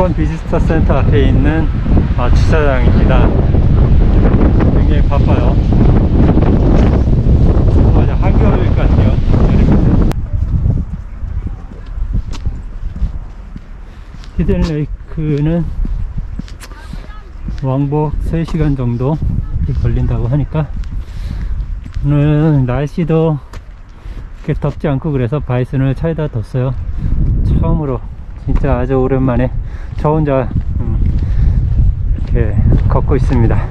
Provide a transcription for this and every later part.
일본 비지터 센터 앞에 있는 주차장입니다. 굉장히 바빠요. 한겨울 같아요. 히든레이크는 왕복 3시간 정도 걸린다고 하니까, 오늘 날씨도 그렇게 덥지 않고 그래서 바이슨을 차에다 뒀어요. 처음으로 진짜 아주 오랜만에 저 혼자 이렇게 걷고 있습니다.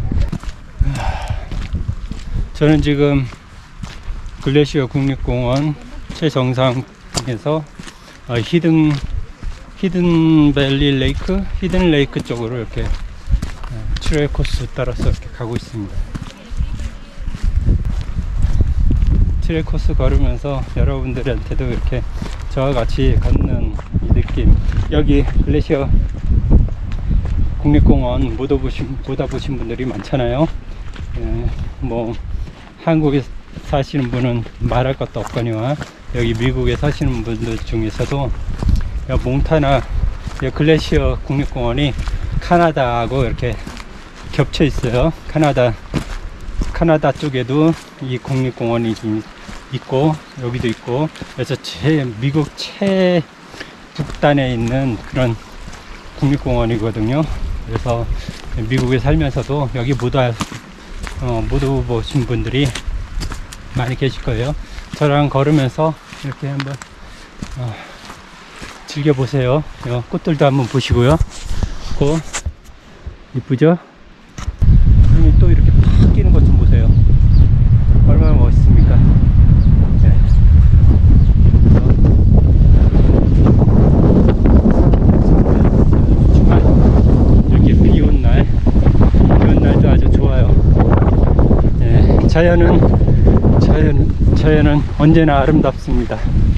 저는 지금 글래시어 국립공원 최정상에서 히든밸리 레이크, 히든 레이크 쪽으로 이렇게 트레일 코스 따라서 이렇게 가고 있습니다. 트레일 코스 걸으면서 여러분들한테도 이렇게 저와 같이 걷는 이 느낌, 여기 글래시어 국립공원 못 와보신 분들이 많잖아요. 뭐 한국에 사시는 분은 말할 것도 없거니와 여기 미국에 사시는 분들 중에서도 몽타나 글래시어 국립공원이 카나다하고 이렇게 겹쳐 있어요. 카나다 쪽에도 이 국립공원이 있고 여기도 있고, 그래서 미국 최북단에 있는 그런 국립공원이거든요. 그래서 미국에 살면서도 여기 못 와보신 분들이 많이 계실 거예요. 저랑 걸으면서 이렇게 한번 즐겨보세요. 꽃들도 한번 보시고요. 이쁘죠? 구름이 또 이렇게 팍 끼는 것 좀 보세요. 얼마나 멋있습니까? 네. 이렇게 비 온 날도 아주 좋아요. 네. 자연은 언제나 아름답습니다.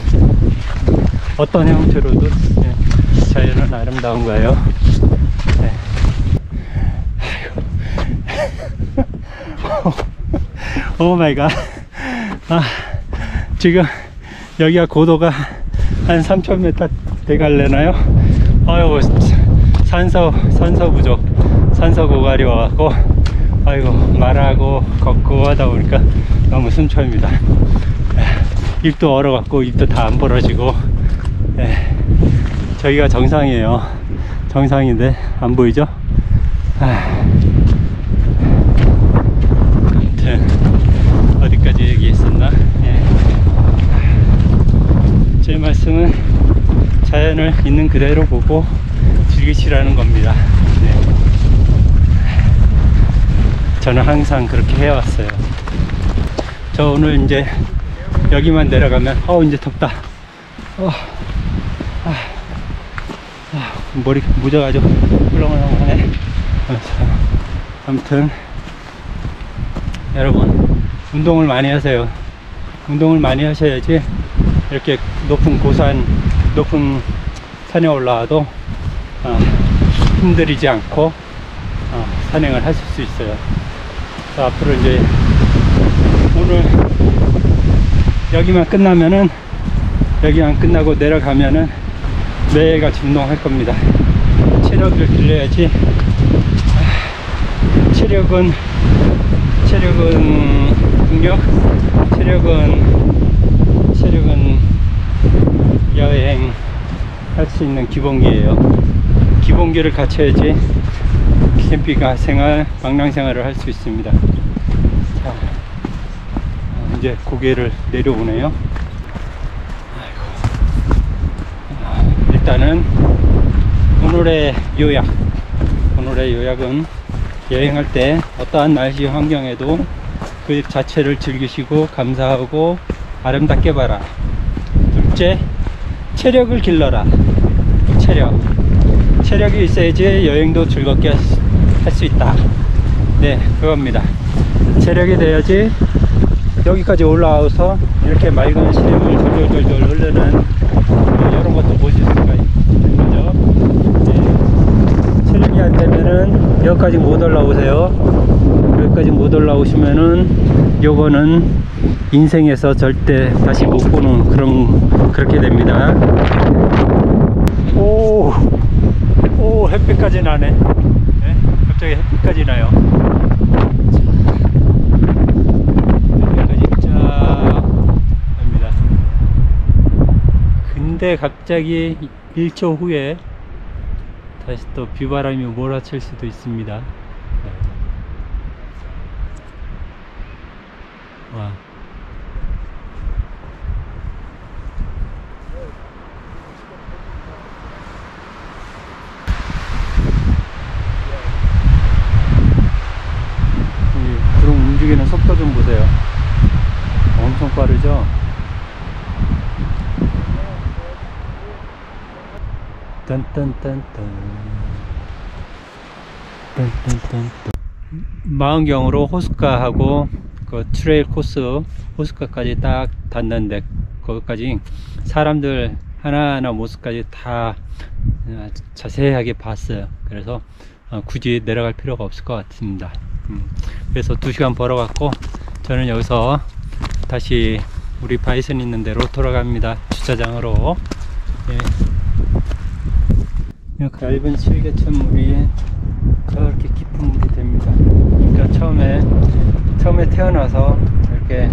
어떤 형태로도 자연은 아름다운 거예요. 네. 오 마이 갓. 지금 여기가 고도가 한 3,000m 돼갈래나요? 아이고, 산소 부족, 산소 고갈이 와갖고, 아이고, 말하고 걷고 하다 보니까 너무 숨차입니다. 입도 얼어갖고 입도 다 안 벌어지고. 저기가 정상이에요. 정상인데 안 보이죠? 아무튼 어디까지 얘기했었나? 제 말씀은 자연을 있는 그대로 보고 즐기시라는 겁니다. 저는 항상 그렇게 해왔어요. 저 오늘 이제 여기만 내려가면 이제 덥다. 머리 무져가지고 훌렁훌렁하네. 아무튼 여러분, 운동을 많이 하세요. 운동을 많이 하셔야지 이렇게 높은 산에 올라와도 힘들이지 않고 산행을 하실 수 있어요. 앞으로 이제 오늘 여기만 끝나고 내려가면은 매일같이 운동할 겁니다. 체력을 길러야지. 체력은 능력, 체력은 여행 할 수 있는 기본기예요. 기본기를 갖춰야지 캠핑 생활, 방랑 생활을 할 수 있습니다. 자, 이제 고개를 내려오네요. 일단은 오늘의 요약은 여행할 때 어떠한 날씨 환경에도 그 자체를 즐기시고 감사하고 아름답게 봐라. 둘째, 체력을 길러라. 체력이 있어야지 여행도 즐겁게 할 수 있다. 네, 그겁니다. 체력이 돼야지 여기까지 올라와서 이렇게 맑은 시냇물 졸졸졸 흐르는 이런 것도 보실 수가 있는 거죠. 네. 체력이 안 되면은 여기까지 못 올라오세요. 여기까지 못 올라오시면은 요거는 인생에서 절대 다시 못 보는 그렇게 됩니다. 오, 오, 햇빛까지 나네. 네? 갑자기 햇빛까지 나요. 햇빛까지 쫙 납니다. 근데 갑자기 1초 후에 다시 또 비바람이 몰아칠 수도 있습니다. 네. 와. 이 구름 움직이는 속도 좀 보세요. 엄청 빠르죠? 딴딴딴딴 딴딴딴딴. 망원경으로 호숫가하고 그 트레일 코스 호숫가까지 딱 닿는데 거기까지 사람들 하나하나 모습까지 다 자세하게 봤어요. 그래서 굳이 내려갈 필요가 없을 것 같습니다. 그래서 2시간 벌어갖고 저는 여기서 다시 우리 바이슨 있는 데로 돌아갑니다. 주차장으로. 예. 얇은 실개천물이 그렇게 깊은 물이 됩니다. 그러니까 처음에 태어나서 이렇게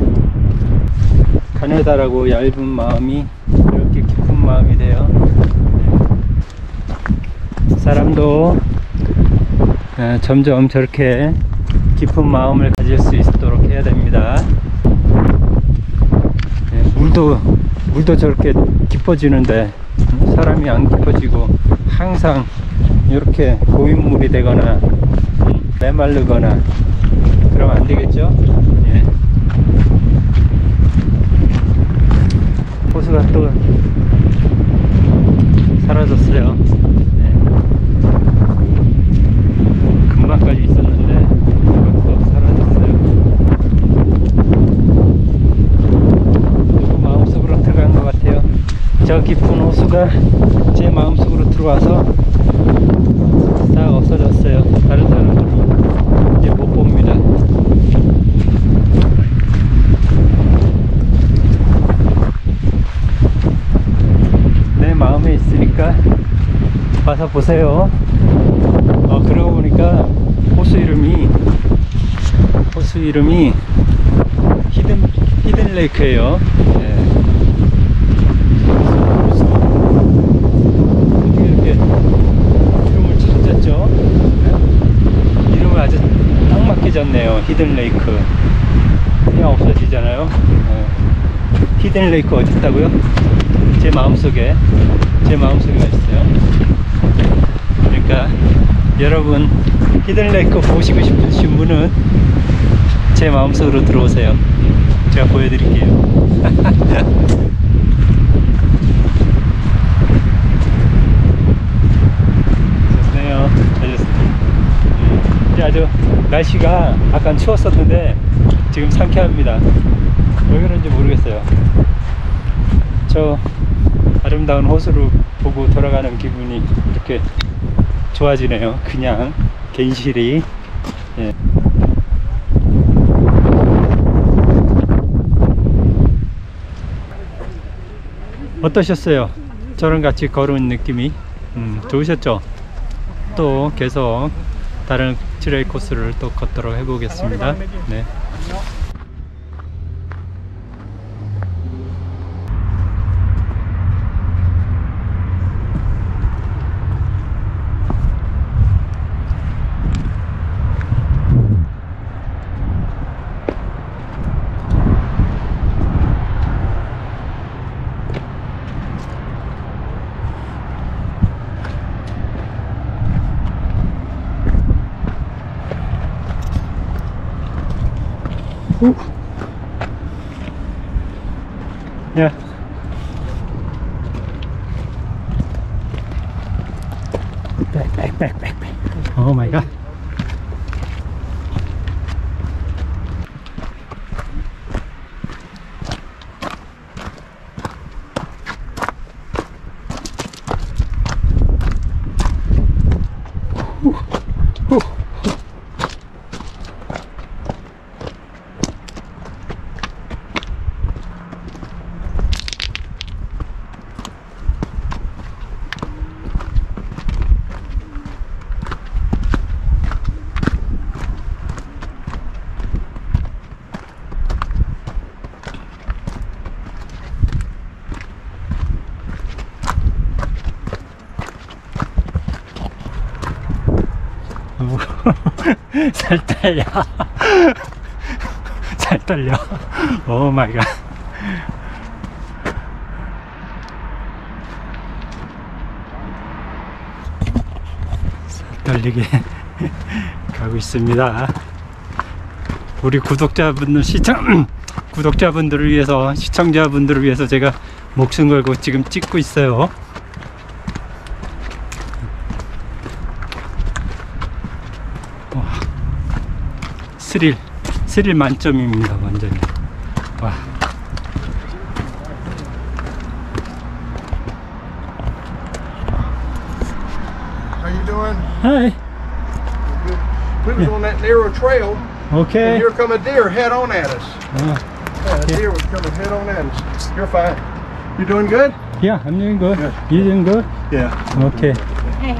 가느다라고 얇은 마음이 이렇게 깊은 마음이 돼요. 사람도 점점 저렇게 깊은 마음을 가질 수 있도록 해야 됩니다. 물도 저렇게 깊어지는데 사람이 안 깊어지고 항상 이렇게 고인물이 되거나 메마르거나 그러면 안 되겠죠? 예. 호수가 또 사라졌어요. 네. 금방까지 있었는데 또 사라졌어요. 누구 마음속으로 들어간 것 같아요. 저 깊은 호수가 제 마음속으로 들어와서 다 없어졌어요. 다른 사람들은 이제 못 봅니다. 내 마음에 있으니까 와서 보세요. 그러고 보니까 호수 이름이 히든 레이크예요. 네. 어떻게 이렇게 이름을 찾았죠? 네? 이름을 아주 딱 맞게 졌네요. 히든 레이크. 그냥 없어지잖아요. 네. 히든 레이크 어디 있다고요? 제 마음속에 있어요. 그러니까 여러분 히든 레이크 보시고 싶으신 분은 제 마음속으로 들어오세요. 제가 보여드릴게요. 좋네요. 이제 아주 날씨가 약간 추웠었는데 지금 상쾌합니다. 왜 그런지 모르겠어요. 저 아름다운 호수를 보고 돌아가는 기분이 이렇게 좋아지네요. 그냥 괜시리. 예. 어떠셨어요? 저랑 같이 걸은 느낌이 좋으셨죠? 또 계속 다른 트레일 코스를 또 걷도록 해보겠습니다. 네. Yeah. Back. Oh my God. 살 떨려. 살 떨려. 오 마이 갓. 살 떨리게 가고 있습니다. 우리 구독자분들을 위해서, 시청자분들을 위해서 제가 목숨 걸고 지금 찍고 있어요. 스릴 만점입니다. 완전히. 와. How you doing? Hi. Good. We was on that narrow trail, Okay. and here come a deer head on at us. Uh, Yeah, a deer was coming head on at us. You're fine. You doing good? yeah, I'm doing good. Good. You doing good? Yeah. Okay. Hey.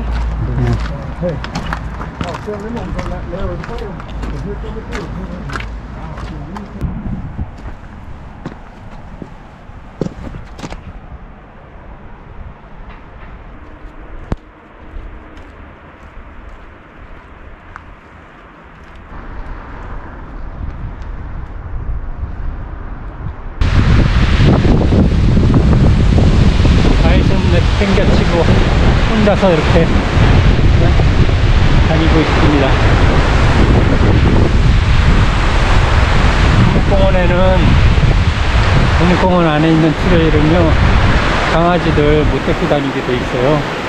I'll tell them on that narrow trail. And here come a deer. 땡겨치고 혼자서 이렇게 다니고 있습니다. 국립공원 안에 있는 트레일은요, 강아지들 못 데리고 다니게 돼 있어요.